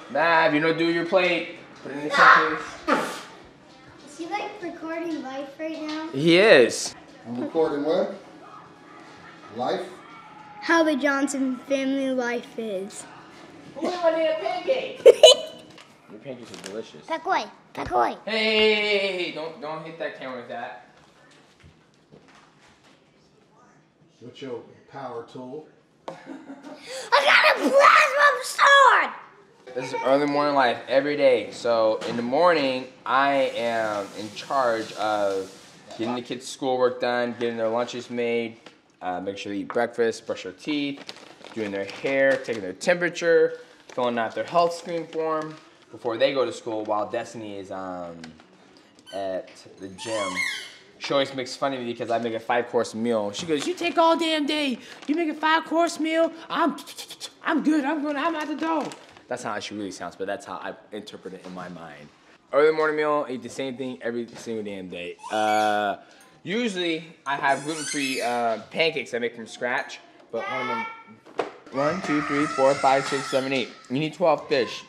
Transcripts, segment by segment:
Mav, you don't do your plate. Put it in the case. Is he like recording live right now? He is. I'm recording what? Life? How the Johnson family life is. Who want to eat a pancake? Your pancakes are delicious. Back away. Back away. Hey, don't hit that camera with that. What's your power tool? I got a plasma sword! This is early morning life every day. So in the morning, I am in charge of getting the kids' schoolwork done, getting their lunches made, making sure they eat breakfast, brush their teeth, doing their hair, taking their temperature, filling out their health screen form before they go to school while Destiny is at the gym. She always makes fun of me because I make a 5-course meal. She goes, "You take all damn day. You make a 5-course meal. I'm good. I'm at the door." That's not how she really sounds, but that's how I interpret it in my mind. Early morning meal, eat the same thing every single damn day. Usually I have gluten-free pancakes I make from scratch, but one of them. 1, 2, 3, 4, 5, 6, 7, 8. You need 12 fish.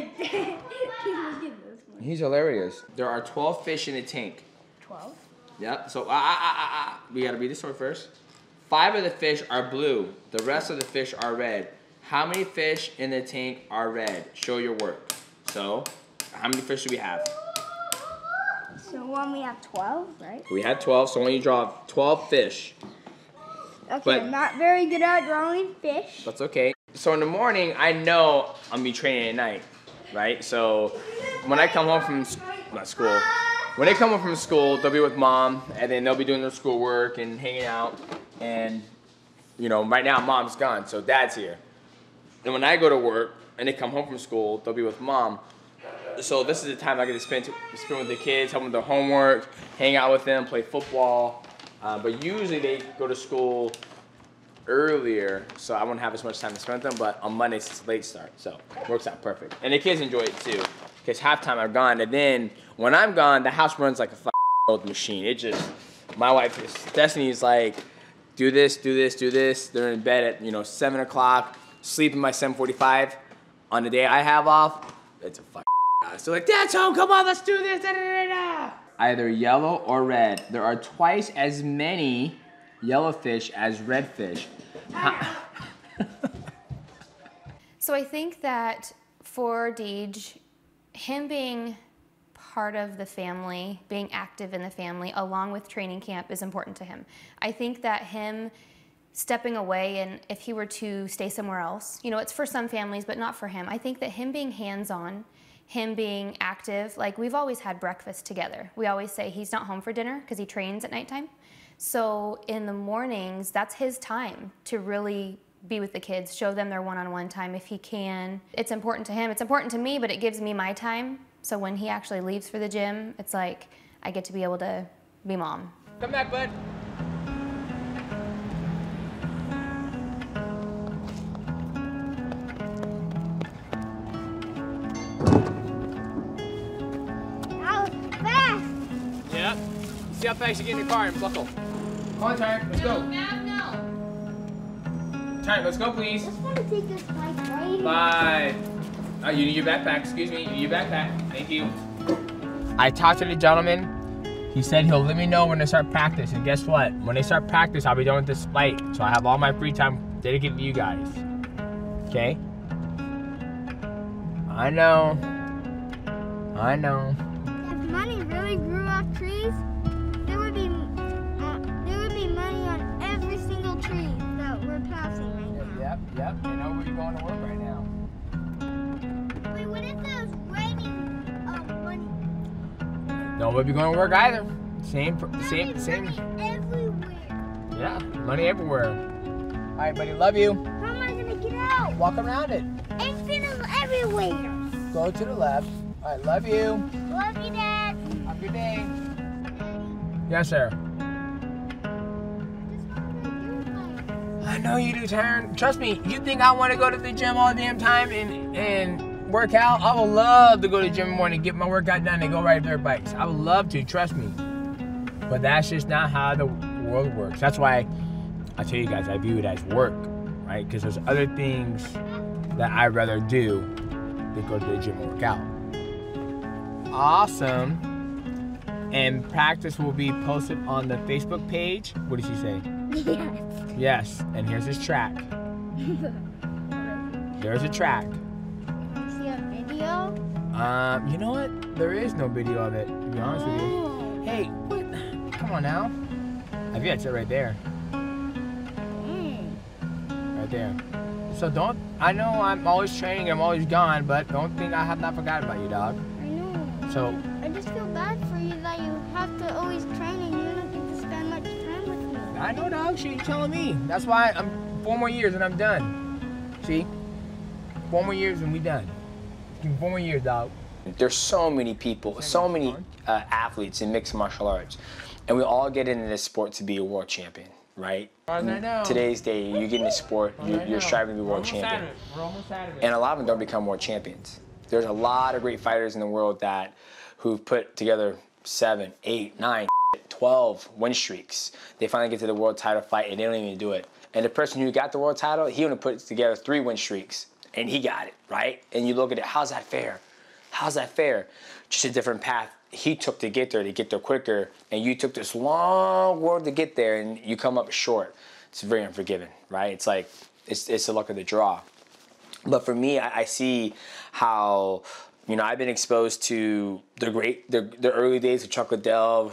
He's hilarious. There are 12 fish in a tank. 12? Yep, so we gotta read the story first. 5 of the fish are blue. The rest of the fish are red. How many fish in the tank are red? Show your work. So, how many fish do we have? So when we have 12, right? We had 12, so when you draw 12 fish. Okay, But- I'm not very good at drawing fish. That's okay. So in the morning, I know I'm gonna be training at night, right? So when I come home from school, when they come home from school, they'll be with mom, and then they'll be doing their schoolwork and hanging out. And you know, right now mom's gone, so dad's here. And when I go to work and they come home from school, they'll be with mom. So this is the time I get to spend with the kids, help them with their homework, hang out with them, play football. But usually they go to school earlier, so I won't have as much time to spend with them, but on Mondays it's a late start, so it works out perfect. And the kids enjoy it too, because halftime I'm gone, and then when I'm gone, the house runs like a old machine. It just, my wife, Destiny's like, do this, do this, do this. They're in bed at 7 o'clock, sleeping by 7:45. On the day I have off, it's a house. So like, Dad's home, come on, let's do this, da, da, da, da. Either yellow or red. There are twice as many yellow fish as red fish. So I think that for Deej, him being part of the family, being active in the family, along with training camp is important to him. I think that him stepping away, and if he were to stay somewhere else, it's for some families, but not for him. I think that him being hands-on, him being active, like we've always had breakfast together. We always say he's not home for dinner because he trains at nighttime. So in the mornings, that's his time to really be with the kids, show them their one-on-one time if he can. It's important to him. It's important to me, but it gives me my time. So when he actually leaves for the gym, it's like I get to be able to be mom. Come back, bud. Yep. See how fast you get in the car and buckle. Come on, Tyron, let's go. Tyron, let's go, please. I just want to take this bike right. Bye. Oh, you need your backpack. Excuse me. You need your backpack. Thank you. I talked to the gentleman. He said he'll let me know when they start practice. And guess what? When they start practice, I'll be done with this fight. So I have all my free time dedicated to you guys. Okay? I know. I know. If money really grew off trees, there would be money on every single tree that we're passing right now. Yep. You know where you're going to work right now. Wait, what if it was raining money? No, we'll be going to work either. Same. Money everywhere. Yeah, money everywhere. All right, buddy, love you. How am I gonna get out? Walk around it. Infinite everywhere. Go to the left. All right, love you. Love you, Dad. Have a good day. Yes, sir. I know you do, Taryn. Trust me, you think I want to go to the gym all the damn time and work out? I would love to go to the gym in the morning, get my workout done, and go ride dirt bikes. I would love to, trust me. But that's just not how the world works. That's why I tell you guys, I view it as work, right? Because there's other things that I'd rather do they go to the gym and work out. Awesome. And practice will be posted on the Facebook page. What did she say? Yes. Yes. And here's his track. There's a track. See a video? You know what? There is no video of it, to be honest with you. Hey, what? Come on now. I think that's it right there. Right there. So don't, I know I'm always training, I'm always gone, but don't think I have not forgotten about you, dog. I know. So, I just feel bad for you that you have to always train and you don't get to spend much time with me. I know, dog, she ain't telling me. That's why I'm 4 more years and I'm done. See? 4 more years and we done. 4 more years, dog. There's so many people, so many athletes in mixed martial arts, and we all get into this sport to be a world champion, right? Today's day, you get in this sport, you're striving to be world champion. And a lot of them don't become world champions. There's a lot of great fighters in the world who've put together 7, 8, 9, 12 win streaks. They finally get to the world title fight and they don't even do it. And the person who got the world title, he only put together 3 win streaks and he got it, right? And you look at it, how's that fair? How's that fair? Just a different path he took to get there quicker, and you took this long road to get there and you come up short. It's very unforgiving, right? It's like, it's the luck of the draw. But for me, I see how, you know, I've been exposed to the early days of Chuck Liddell,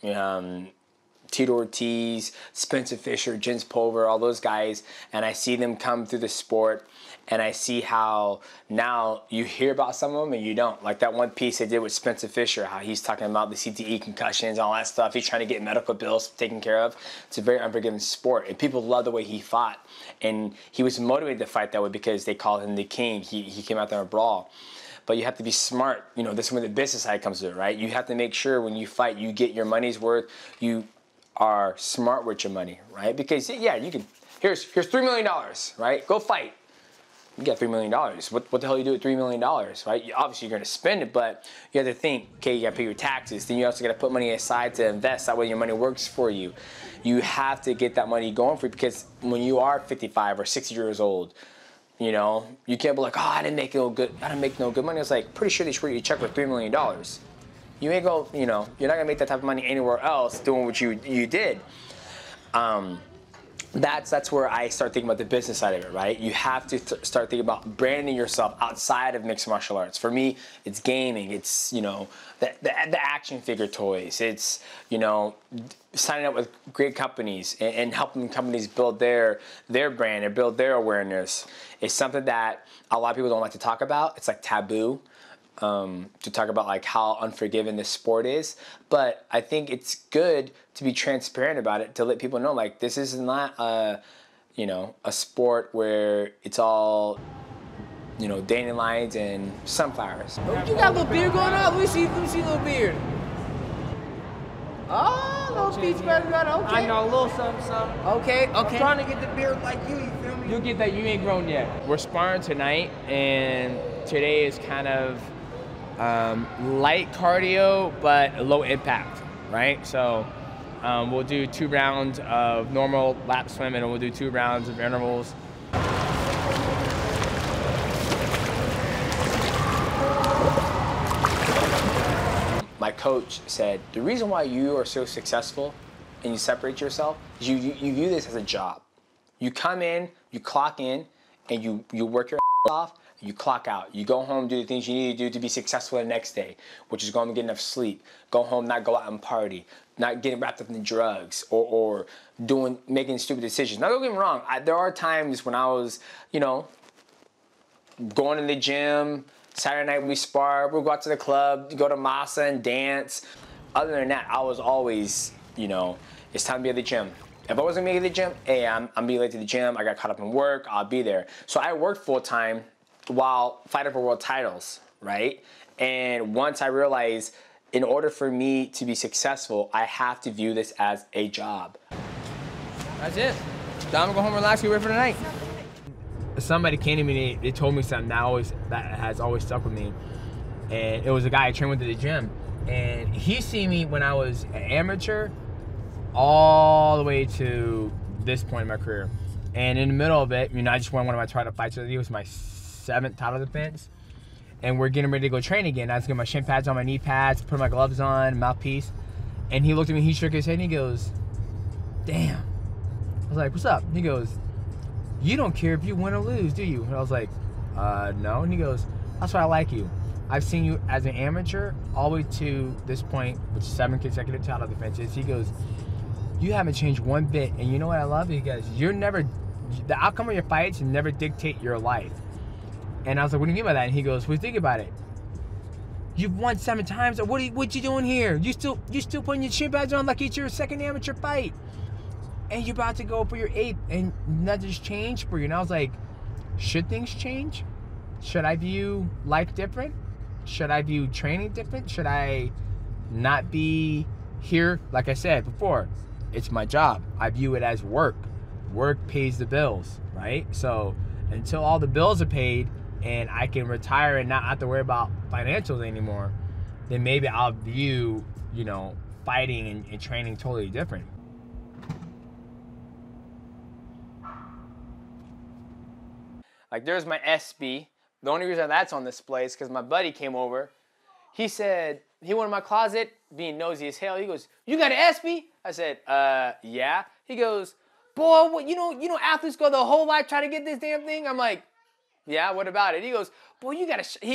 Tito Ortiz, Spencer Fisher, Jens Pulver, all those guys, and I see them come through the sport, and I see how now you hear about some of them and you don't. Like that one piece they did with Spencer Fisher, how he's talking about the CTE concussions, all that stuff. He's trying to get medical bills taken care of. It's a very unforgiving sport, and people love the way he fought, and he was motivated to fight that way because they called him the king. He came out there and brawl. But you have to be smart. You know, this is where the business side comes to it, right? You have to make sure when you fight, you get your money's worth. You are smart with your money, right? Because yeah, you can. Here's $3 million, right? Go fight. You got $3 million. What the hell you do with $3 million, right? Obviously, you're going to spend it, but you have to think, okay, you got to pay your taxes. Then you also got to put money aside to invest. That way your money works for you. You have to get that money going for you, because when you are 55 or 60 years old, you know, you can't be like, oh, I didn't make no good money. It's like, pretty sure they should you check for $3 million. You ain't go, you know, you're not going to make that type of money anywhere else doing what you did. That's where I start thinking about the business side of it, right? You have to start thinking about branding yourself outside of mixed martial arts. For me, it's gaming. It's, you know, the action figure toys. It's, you know, signing up with great companies and helping companies build their brand and build their awareness. It's something that a lot of people don't like to talk about. It's like taboo. To talk about like how unforgiving this sport is, but I think it's good to be transparent about it, to let people know like this is not a sport where it's all, you know, dandelions and sunflowers. You got a little beard going on. Let me see a little beard. Oh, little speech better got okay. I know, a little something. Okay. I'm trying to get the beard like you feel me? You'll get that. You ain't grown yet. We're sparring tonight, and today is kind of light cardio, but low impact, right? So we'll do 2 rounds of normal lap swim, and we'll do 2 rounds of intervals. My coach said, the reason why you are so successful and you separate yourself is you view this as a job. You come in, you clock in, and you work your off, you clock out. You go home, do the things you need to do to be successful the next day, which is going to get enough sleep. Go home, not go out and party, not getting wrapped up in drugs or making stupid decisions. Now, don't get me wrong. There are times when I was, you know, going to the gym. Saturday night we spar. We'll go out to the club, go to Masa and dance. Other than that, I was always, you know, it's time to be at the gym. If I wasn't making the gym, hey, I'm being late to the gym. I got caught up in work. I'll be there. So I worked full time while fighting for world titles, right? And once I realized, in order for me to be successful, I have to view this as a job. That's it. Time to go home, relax, get ready for the night. Somebody came to me, they told me something that has always stuck with me. And it was a guy I trained with at the gym. And he seen me when I was an amateur all the way to this point in my career. And in the middle of it, you know, I just won one of my title fights. It was my 7th title defense. and we're getting ready to go train again. I was getting my shin pads on, my knee pads, put my gloves on, mouthpiece. And he looked at me, he shook his head, and he goes, damn. I was like, what's up? He goes, you don't care if you win or lose, do you? And I was like, no. And he goes, that's why I like you. I've seen you as an amateur all the way to this point, which is 7 consecutive title defenses. He goes, you haven't changed one bit. And you know what I love? He goes, the outcome of your fights never dictate your life. And I was like, what do you mean by that? And he goes, well, think about it. You've won 7 times. What you doing here? You still putting your shin pads on like it's your second amateur fight. And you're about to go for your 8th, and nothing's changed for you. And I was like, should things change? Should I view life different? Should I view training different? Should I not be here? Like I said before, it's my job. I view it as work. Work pays the bills, right? So until all the bills are paid and I can retire and not have to worry about financials anymore, then maybe I'll view, you know, fighting and training totally different. Like, there's my SB. The only reason that's on display is because my buddy came over. He said, he went in my closet, being nosy as hell. He goes, you got an SB? I said, yeah. He goes, boy, what, you know athletes go their whole life trying to get this damn thing? I'm like, yeah, what about it? He goes, boy, you got to,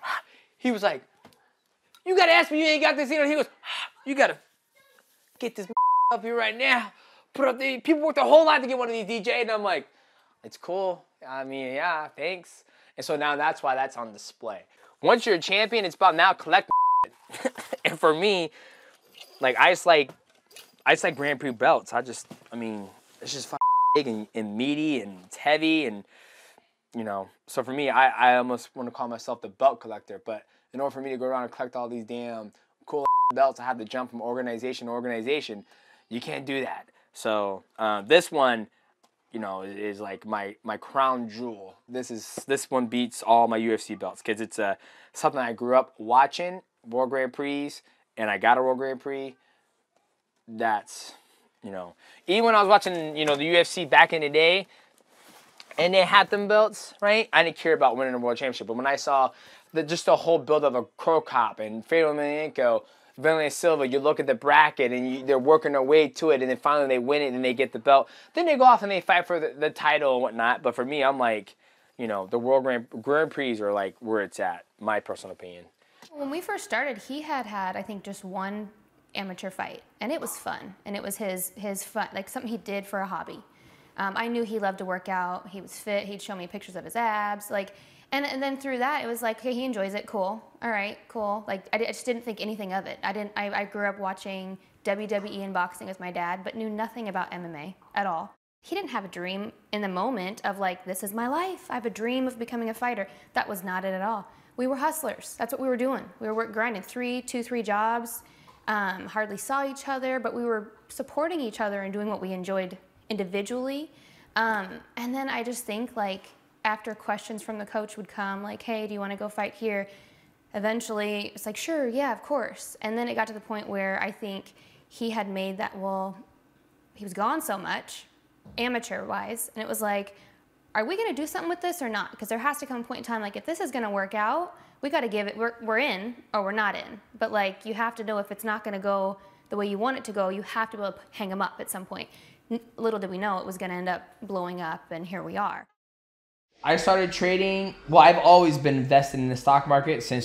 he was like, you got to ask me, you ain't got this thing. He goes, you got to get this up here right now. Put up the, people work their whole life to get one of these DJ. And I'm like, it's cool. I mean, yeah, thanks. And so now that's why that's on display. Once you're a champion, it's about now collecting and for me, like, I just like Grand Prix belts. I mean, it's just big and meaty and it's heavy and, you know, so for me, I almost want to call myself the belt collector. But in order for me to go around and collect all these damn cool belts, I have to jump from organization to organization. You can't do that. So this one, you know, is like my crown jewel. This one beats all my UFC belts because it's something I grew up watching, World Grand Prix, and I got a World Grand Prix. That's, you know, even when I was watching, you know, the UFC back in the day, and they had them belts, right? I didn't care about winning a world championship, but when I saw just the whole build of a Crow Cop and Fedor Emelianenko, Vanderlei Silva, you look at the bracket and they're working their way to it, and then finally they win it and they get the belt. Then they go off and they fight for the title and whatnot. But for me, I'm like, you know, the World Grand Prix are like where it's at, my personal opinion. When we first started, he had I think, just one amateur fight, and it was fun, and it was his fun, like something he did for a hobby. I knew he loved to work out. He was fit. He'd show me pictures of his abs, like. And then through that, it was like, hey, he enjoys it. Cool. All right, cool. Like, I just didn't think anything of it. I grew up watching WWE and boxing with my dad, but knew nothing about MMA at all. He didn't have a dream in the moment of like, this is my life. I have a dream of becoming a fighter. That was not it at all. We were hustlers. That's what we were doing. We were grinding 3 jobs, hardly saw each other, but we were supporting each other and doing what we enjoyed individually. And then I just think, like, after questions from the coach would come, like, hey, do you want to go fight here? Eventually, it's like, sure, yeah, of course. And then it got to the point where I think he had made that, well, he was gone so much, amateur-wise, and it was like, are we going to do something with this or not? Because there has to come a point in time, like, if this is going to work out, we got to give it, we're in or we're not in. But, like, you have to know if it's not going to go the way you want it to go, you have to be able to hang them up at some point. Little did we know it was going to end up blowing up, and here we are. I started trading, well, I've always been invested in the stock market since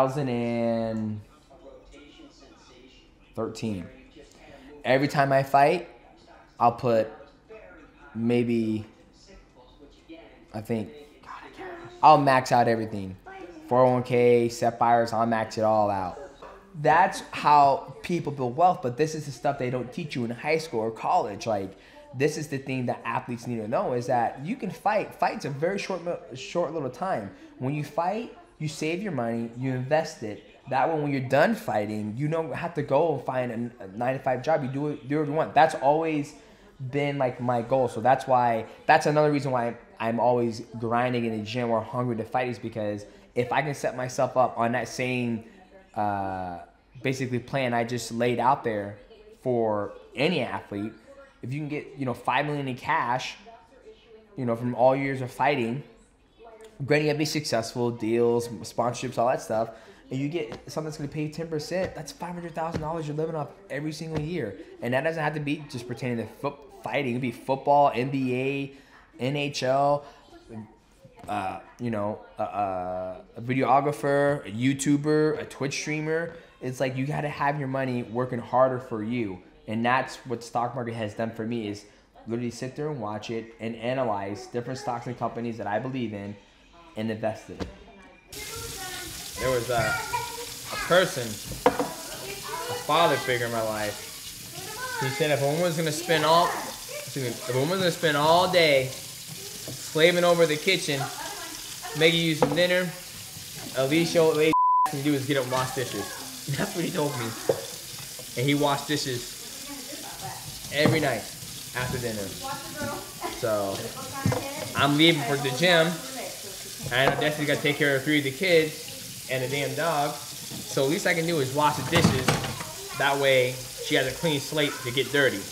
2013. Every time I fight, I'll put maybe, I think, I'll max out everything. 401k, Sapphires, I'll max it all out. That's how people build wealth, but this is the stuff they don't teach you in high school or college. Like, this is the thing that athletes need to know, is that you can fight. Fight's a very short little time. When you fight, you save your money, you invest it. That way, when you're done fighting, you don't have to go and find a 9-to-5 job. You do what you want. That's always been like my goal. So that's another reason why I'm always grinding in the gym or hungry to fight, is because if I can set myself up on that same basically plan I just laid out there for any athlete, if you can get, $5 million in cash, from all years of fighting, granted, you have to be successful, deals, sponsorships, all that stuff, and you get something that's going to pay you 10%, that's $500,000 you're living off every single year. And that doesn't have to be just pertaining to fighting. It could be football, NBA, NHL, a videographer, a YouTuber, a Twitch streamer. It's like you got to have your money working harder for you. And that's what the stock market has done for me, is literally sit there and watch it and analyze different stocks and companies that I believe in and invest in it. There was a person, a father figure in my life. He said if a woman's gonna spend all day slaving over the kitchen, making you some dinner, at least what lady can do is get up and wash dishes. That's what he told me. And he washed dishes every night after dinner. So I'm leaving for the gym. I know Destiny's got to take care of 3 of the kids and the damn dog. So at least I can do is wash the dishes. That way she has a clean slate to get dirty.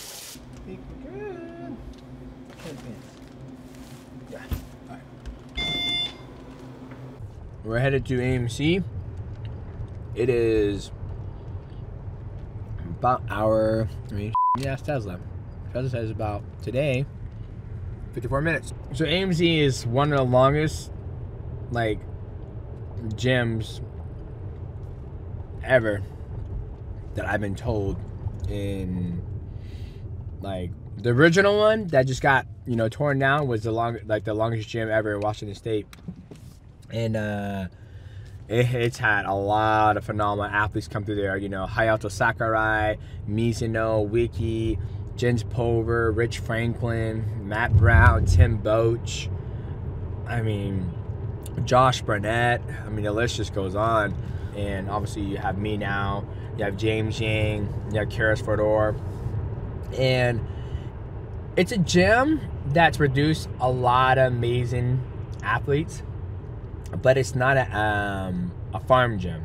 We're headed to AMC. It is about Tesla. Tesla says about today, 54 minutes. So AMC is one of the longest, gyms ever that I've been told. In the original one that just got torn down was the longest gym ever in Washington State, and it's had a lot of phenomenal athletes come through there. Hayato Sakurai, Mizuno, Wiki, Jens Pulver, Rich Franklin, Matt Brown, Tim Boach. Josh Burnett. The list just goes on. And obviously you have me now. You have James Yang. You have Karis Fedor. And it's a gym that's produced a lot of amazing athletes, but it's not a farm gym.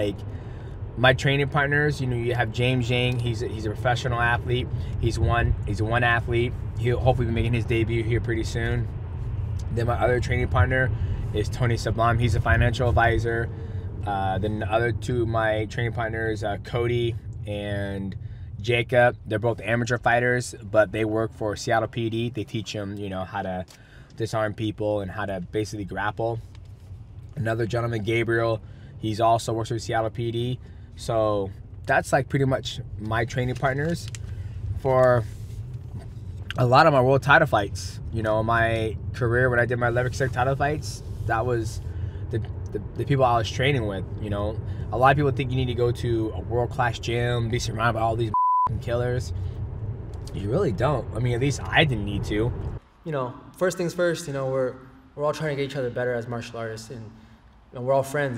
My training partners, you have James Yang. He's a professional athlete. He's one athlete. He'll hopefully be making his debut here pretty soon. Then my other training partner is Tony Sublime. He's a financial advisor. Then the other 2 of my training partners, Cody and Jacob, they're both amateur fighters, but they work for Seattle PD. They teach them, how to disarm people and how to basically grapple. Another gentleman, Gabriel, he's also works for Seattle PD. So that's pretty much my training partners for a lot of my world title fights. My career when I did my leverage title fights, that was the people I was training with. A lot of people think you need to go to a world-class gym, be surrounded by all these killers. You really don't. At least I didn't need to. First things first, we're all trying to get each other better as martial artists, and we're all friends,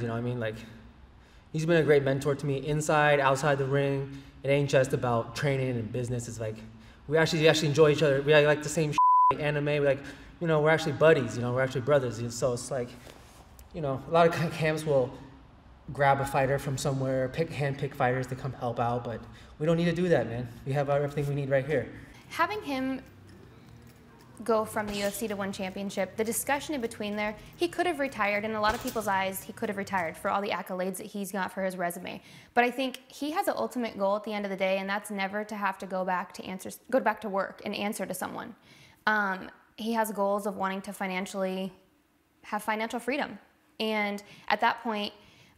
he's been a great mentor to me inside, outside the ring. It ain't just about training and business. It's we actually enjoy each other. We like the same anime. We're actually buddies, we're actually brothers. And so it's a lot of camps will grab a fighter from somewhere, handpick fighters to come help out, but we don't need to do that, man. We have everything we need right here. Having him go from the UFC to 1 championship, the discussion in between there, he could have retired. In a lot of people's eyes, he could have retired for all the accolades that he's got for his resume. But I think he has an ultimate goal at the end of the day, and that's never to have to go back to work and answer to someone. He has goals of wanting to have financial freedom. And at that point,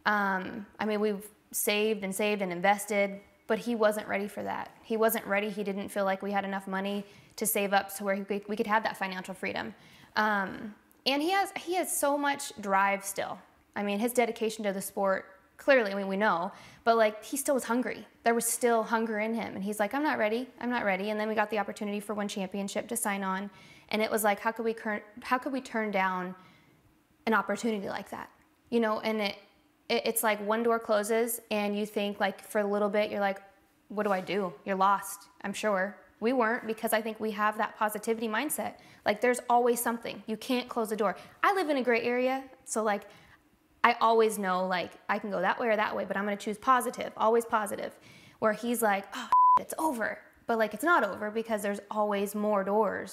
we've saved and invested, but he wasn't ready for that. He wasn't ready. He didn't feel like we had enough money to save up to where we could have that financial freedom. And he has so much drive still. His dedication to the sport, clearly, we know, but he still was hungry. There was still hunger in him. And he's like, I'm not ready. And then we got the opportunity for 1 championship to sign on. And it was like, how could we turn down an opportunity like that? And it's like 1 door closes and you think for a little bit, you're like, what do I do? You're lost, I'm sure. We weren't, because I think we have that positivity mindset. There's always something. You can't close the door. I live in a gray area, so I always know I can go that way or that way, but I'm gonna choose positive, always positive. Where he's like, oh, it's over. But it's not over, because there's always more doors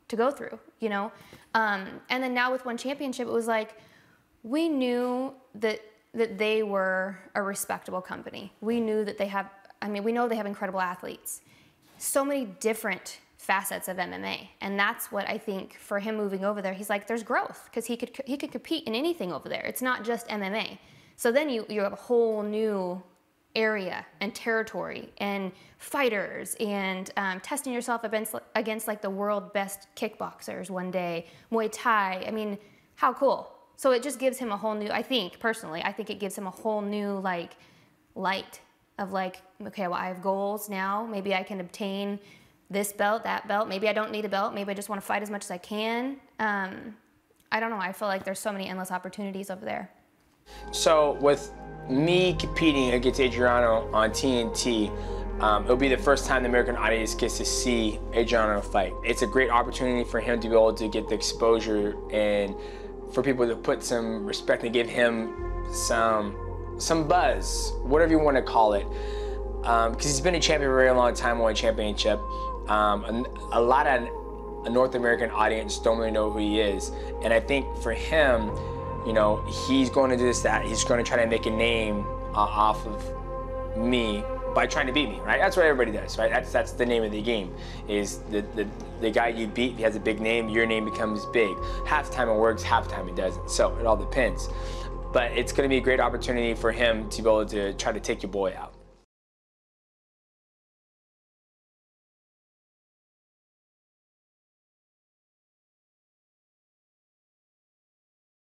to go through, you know? And then now with one championship, it was like, we knew that they were a respectable company. We knew that they have, I mean, we know they have incredible athletes. So many different facets of MMA. And that's what I think for him moving over there, he's like, there's growth, because he could compete in anything over there. It's not just MMA. So then you have a whole new area and territory and fighters and testing yourself against like the world best kickboxers one day, Muay Thai. I mean, how cool. So it just gives him a whole new, I think personally, I think it gives him a whole new like light of like, okay, well I have goals now. Maybe I can obtain this belt, that belt. Maybe I don't need a belt. Maybe I just want to fight as much as I can. I don't know. I feel like there's so many endless opportunities over there. So with me competing against Adriano on TNT, it'll be the first time the American audience gets to see Adriano fight. It's a great opportunity for him to be able to get the exposure and for people to put some respect and give him some buzz, whatever you want to call it. Because he's been a champion for a very long time, won a championship. A lot of a North American audience don't really know who he is. And I think for him, you know, he's going to do this, that. He's going to try to make a name off of me by trying to beat me, right? That's what everybody does, right? That's the name of the game, is the guy you beat, he has a big name, your name becomes big. Half the time it works, half the time it doesn't. So it all depends. But it's going to be a great opportunity for him to be able to try to take your boy out.